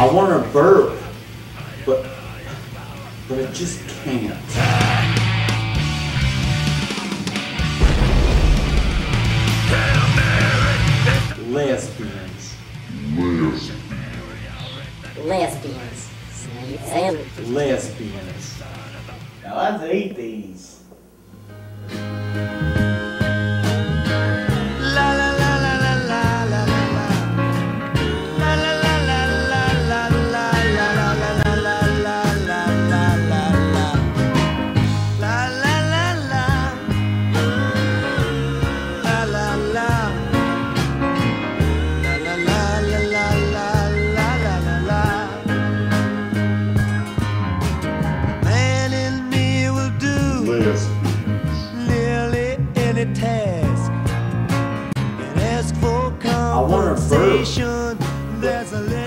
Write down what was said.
I want to burp, but I just can't. Lesbians. Lesbians. And Lesbians. Now let's eat these. Nearly any task and ask for I want to burp. conversation. There's a